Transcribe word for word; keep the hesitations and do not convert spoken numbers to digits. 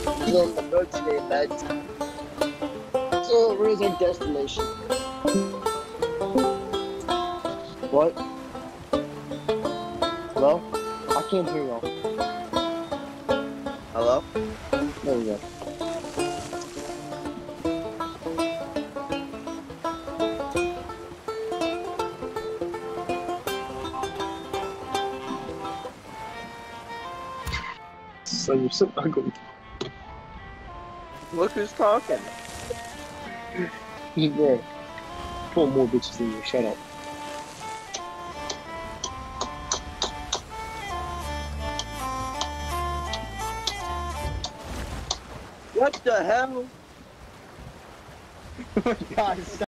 We're on the road today, lads. So, where's our destination? What? Hello? I can't hear y'all. Hello? There we go. So you're so ugly. Look who's talking. Yeah. Four more bitches than you. Shut up. What the hell? Guys,